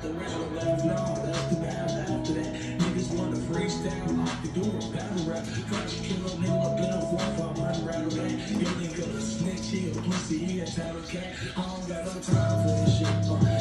the rattle laugh, no, that's the math after that. Niggas wanna freestyle, I can do a battle rap. Try to kill a nigga up in a 4-5 rattle that. Your nigga a snitch, he a pussy, he a tattle cat. I don't got no time for this shit.